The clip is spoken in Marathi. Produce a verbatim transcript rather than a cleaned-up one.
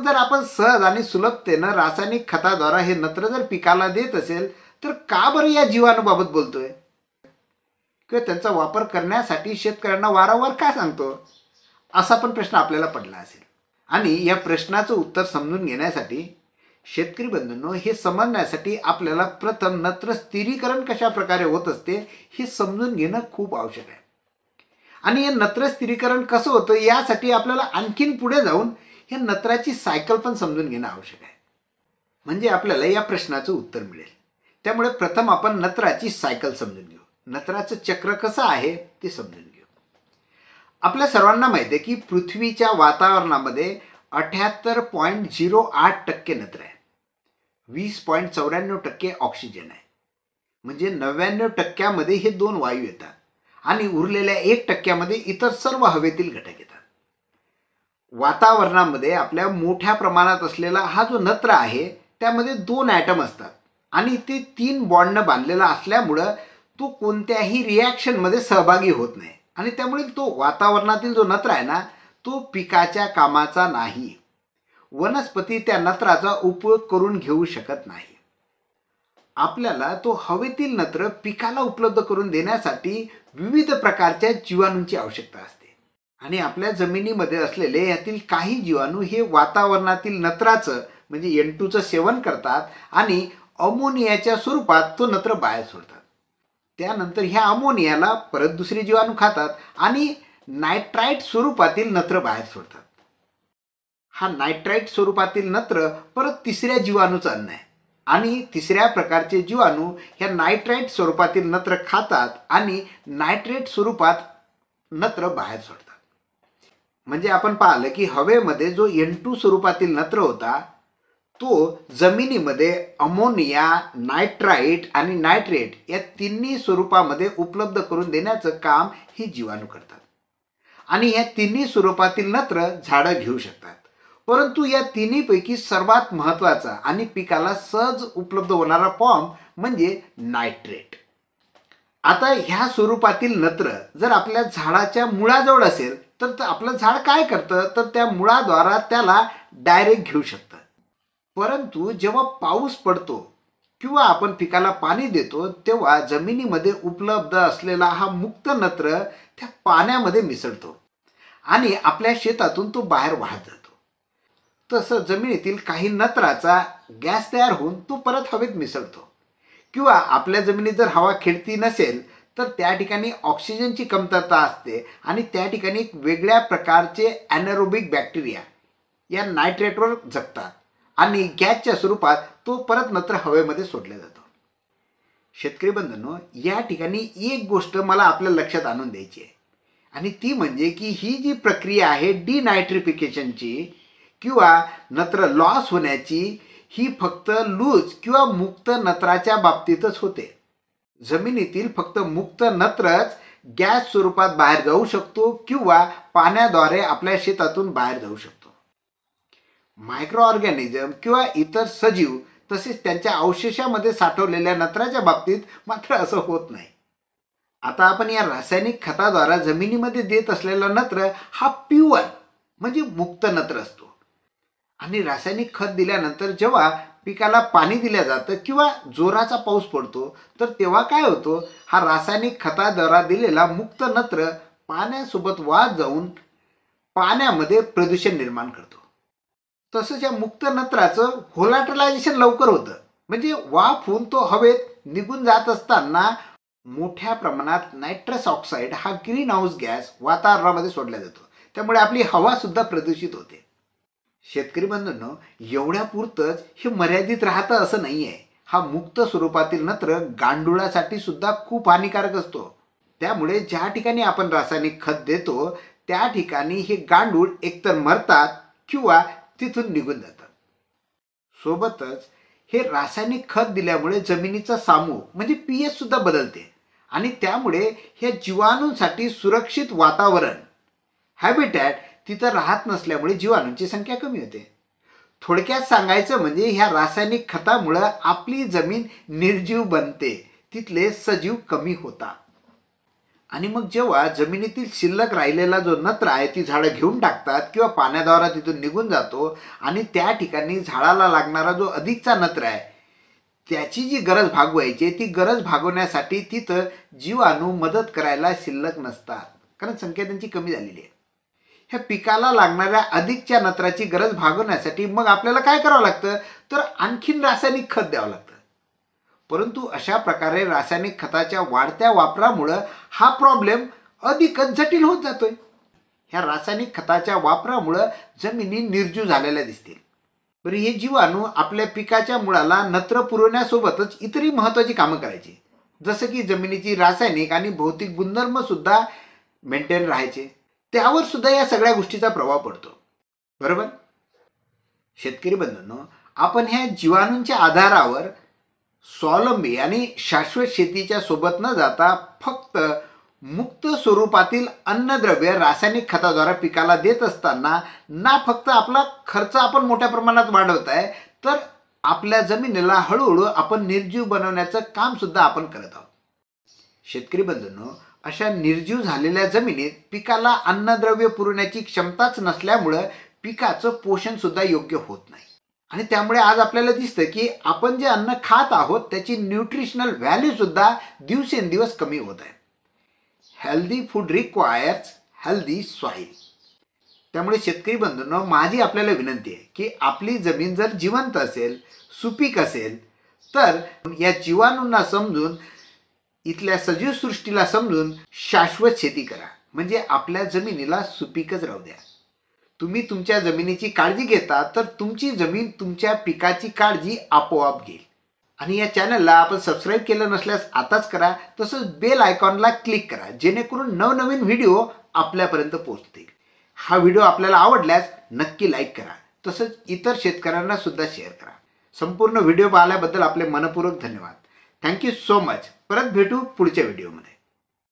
मग जर आपण सहज आणि सुलभतेनं रासायनिक खताद्वारा हे नत्र जर पिकाला देत असेल तर का बरं या जीवाणूबाबत बोलतोय किंवा त्यांचा वापर करण्यासाठी शेतकऱ्यांना वारंवार का सांगतो, असा पण प्रश्न आपल्याला पडला असेल. आणि या प्रश्नाचं उत्तर समजून घेण्यासाठी शेतकरी बंधूंनो, हे समजण्यासाठी आपल्याला प्रथम नत्र स्थिरीकरण कशा प्रकारे होत असते हे समजून घेणं खूप आवश्यक आहे. आणि हे नत्र स्थिरीकरण कसं होतं यासाठी आपल्याला आणखीन पुढे जाऊन हे नत्राची सायकल पण समजून घेणं आवश्यक आहे, म्हणजे आपल्याला या प्रश्नाचं उत्तर मिळेल. त्यामुळे प्रथम आपण नत्राची सायकल समजून घेऊ, नत्राचं चक्र कसं आहे ते समजून घेऊ. आपल्या सर्वांना माहिती आहे की पृथ्वीच्या वातावरणामध्ये अठ्याहत्तर पॉईंट झिरो आठ टक्के नत्र आहे, वीस पॉईंट चौऱ्याण्णव टक्के ऑक्सिजन आहे, म्हणजे नव्याण्णव टक्क्यामध्ये हे दोन वायू येतात आणि उरलेल्या एक टक्क्यामध्ये इतर सर्व हवेतील घटक येतात. वातावरणामध्ये आपल्या मोठ्या प्रमाणात असलेला हा जो नत्र आहे त्यामध्ये दोन ॲटम असतात आणि ते तीन बॉन्डनं बांधलेला असल्यामुळं तो कोणत्याही रिॲक्शनमध्ये सहभागी होत नाही आणि त्यामुळे तो वातावरणातील जो नत्र आहे ना तो पिकाच्या कामाचा नाही. वनस्पती त्या नत्राचा उपयोग करून घेऊ शकत नाही. आपल्याला तो हवेतील नत्र पिकाला उपलब्ध करून देण्यासाठी विविध प्रकारच्या जीवाणूंची आवश्यकता असते आणि आपल्या जमिनीमध्ये असलेले यातील काही जीवाणू हे वातावरणातील नत्राचं म्हणजे एन टूचं सेवन करतात आणि अमोनियाच्या स्वरूपात तो नत्र बाहेर सोडतात. त्यानंतर ह्या अमोनियाला परत दुसरे जीवाणू खातात आणि नायट्राइट स्वरूपातील नत्र बाहेर सोडतात. हा नायट्राइट स्वरूपातील नत्र परत तिसऱ्या जीवाणूचं अन्न आहे आणि तिसऱ्या प्रकारचे जीवाणू ह्या नायट्राइट स्वरूपातील नत्र खातात आणि नायट्रेट स्वरूपात नत्र बाहेर सोडतात. म्हणजे आपण पाहिलं की हवेमध्ये जो एन टू स्वरूपातील नत्र होता तो जमिनीमध्ये अमोनिया, नायट्राइट आणि नायट्रेट या तिन्ही स्वरूपामध्ये उपलब्ध करून देण्याचं काम ही जीवाणू करतात आणि ह्या तिन्ही स्वरूपातील नत्र झाडं घेऊ शकतात. परंतु या तिन्हीपैकी सर्वात महत्त्वाचा आणि पिकाला सहज उपलब्ध होणारा फॉर्म म्हणजे नायट्रेट. आता ह्या स्वरूपातील नत्र जर आपल्या झाडाच्या मुळाजवळ असेल तर आपलं झाड काय करतं तर त्या मुळाद्वारा त्याला डायरेक्ट घेऊ शकतं. परंतु जेव्हा पाऊस पडतो किंवा आपण पिकाला पाणी देतो तेव्हा जमिनीमध्ये उपलब्ध असलेला हा मुक्त नत्र त्या पाण्यामध्ये मिसळतो आणि आपल्या शेतातून तो बाहेर वाहत जातो. तसं जमिनीतील काही नत्राचा गॅस तयार होऊन तो परत हवेत मिसळतो किंवा आपल्या जमिनीत जर हवा खेळती नसेल तर त्या ठिकाणी ऑक्सिजनची कमतरता असते आणि त्या ठिकाणी एक वेगळ्या प्रकारचे ॲनारोबिक बॅक्टेरिया या नायट्रेटवर जगतात आणि गॅसच्या स्वरूपात तो परत नत्र हवेमध्ये सोडला जातो. शेतकरी बंधूंनो, या ठिकाणी एक गोष्ट मला आपल्या लक्षात आणून द्यायची आहे आणि ती म्हणजे की ही जी प्रक्रिया आहे डिनायट्रिफिकेशनची किंवा नत्र लॉस होण्याची ही फक्त लूज किंवा मुक्त नत्राच्या बाबतीतच होते. जमिनीतील फक्त मुक्त नत्रच गॅस स्वरूपात बाहेर जाऊ शकतो किंवा पाण्याद्वारे आपल्या शेतातून बाहेर जाऊ शकतो. मायक्रो ऑर्गॅनिझम किंवा इतर सजीव तसेच त्यांच्या अवशेषामध्ये साठवलेल्या नत्राच्या बाबतीत मात्र असं होत नाही. आता आपण या रासायनिक खताद्वारा जमिनीमध्ये देत असलेला नत्र हा प्युअर म्हणजे मुक्त नत्र असतो आणि रासायनिक खत दिल्यानंतर जेव्हा पिकाला पाणी दिलं जातं किंवा जोराचा पाऊस पडतो तर तेव्हा काय होतो, हा रासायनिक खताद्वारा दिलेला मुक्त नत्र पाण्यासोबत वाहत जाऊन पाण्यामध्ये प्रदूषण निर्माण करतो. तसंच या मुक्त नत्राचं व्होलाटिलायझेशन लवकर होतं, म्हणजे वाफ होऊन तो हवेत निघून जात असताना मोठ्या प्रमाणात नायट्रस ऑक्साईड हा ग्रीन हाऊस गॅस वातावरणामध्ये सोडला जातो. त्यामुळे आपली हवा सुद्धा प्रदूषित होते. शेतकरी बंधूंनो, एवढ्या पुरतंच हे मर्यादित राहतं असं नाही आहे. हा मुक्त स्वरूपातील नत्र गांडुळासाठी सुद्धा खूप हानिकारक असतो. त्यामुळे ज्या ठिकाणी आपण रासायनिक खत देतो त्या ठिकाणी हे गांडूळ एकतर मरतात किंवा तिथून निघून जातात. सोबतच हे रासायनिक खत दिल्यामुळे जमिनीचा सामू म्हणजे पी एच सुद्धा बदलते आणि त्यामुळे ह्या जीवाणूंसाठी सुरक्षित वातावरण हॅबिटॅट तिथं राहत नसल्यामुळे जीवाणूंची संख्या कमी होते. थोडक्यात सांगायचं म्हणजे ह्या रासायनिक खतामुळं आपली जमीन निर्जीव बनते, तिथले सजीव कमी होतात. आणि मग जेव्हा जमिनीतील शिल्लक राहिलेला जो नत्र आहे ती झाडं घेऊन टाकतात किंवा पाण्याद्वारा तिथून निघून जातो आणि त्या ठिकाणी झाडाला लागणारा जो अधिकचा नत्र आहे त्याची जी गरज भागवायची ती गरज भागवण्यासाठी तिथं जीवाणू मदत करायला शिल्लक नसतात, कारण संख्या त्यांची कमी झालेली आहे. ह्या पिकाला लागणाऱ्या अधिकच्या नत्राची गरज भागवण्यासाठी मग आपल्याला काय करावं लागतं तर आणखीन रासायनिक खत द्यावं लागतं. परंतु अशा प्रकारे रासायनिक खताच्या वाढत्या वापरामुळं हा प्रॉब्लेम अधिकच जटिल होत जातोय. ह्या रासायनिक खताच्या वापरामुळं जमिनी निर्जीव झालेल्या दिसतील. बरं, हे जीवाणू आपल्या पिकाच्या मुळाला नत्र पुरवण्यासोबतच इतरही महत्त्वाची कामं करायची, जसं की जमिनीची रासायनिक आणि भौतिक गुणधर्म सुद्धा मेंटेन राहायचे. त्यावर सुद्धा या सगळ्या गोष्टीचा प्रभाव पडतो. बरोबर. शेतकरी बंधूंनो, आपण ह्या जीवाणूंच्या आधारावर स्वावलंबी आणि शाश्वत शेतीच्या सोबत न जाता फक्त मुक्त स्वरूपातील अन्नद्रव्य रासायनिक खताद्वारे पिकाला देत असताना ना फक्त आपला खर्च आपण मोठ्या प्रमाणात वाढवत आहे, तर आपल्या जमिनीला हळूहळू आपण निर्जीव बनवण्याचं काम सुद्धा आपण करत आहोत. शेतकरी बंधूंनो, अशा निर्जीव झालेल्या जमिनीत पिकाला अन्नद्रव्य पुरवण्याची क्षमताच नसल्यामुळं पिकाचं पोषण सुद्धा योग्य होत नाही. आणि त्यामुळे आज आपल्याला दिसतं की आपण जे अन्न खात आहोत त्याची न्यूट्रिशनल व्हॅल्यू सुद्धा दिवसेंदिवस कमी होत आहे. Healthy food requires healthy soil. त्यामुळे शेतकरी बंधूंनो, माझी आपल्याला विनंती आहे की आपली जमीन जर जिवंत असेल, सुपीक असेल, तर या जीवाणूंना समजून, इथल्या सजीव सृष्टीला समजून शाश्वत शेती करा, म्हणजे आपल्या जमिनीला सुपीकच राहू द्या. तुम्ही तुमच्या जमिनीची काळजी घेता तर तुमची जमीन तुमच्या पिकाची काळजी आपोआप घेईल. आणि या चॅनलला आपण सबस्क्राईब केलं नसल्यास आताच करा. तसंच बेल आयकॉनला क्लिक करा, जेणेकरून नवनवीन व्हिडिओ आपल्यापर्यंत पोहोचतील. हा व्हिडिओ आपल्याला आवडल्यास नक्की लाईक करा. तसंच इतर शेतकऱ्यांना सुद्धा शेअर करा. संपूर्ण व्हिडिओ पाहिल्याबद्दल आपले मनपूर्वक धन्यवाद. Thank you so much. परत भेटू पुढच्या व्हिडिओमध्ये.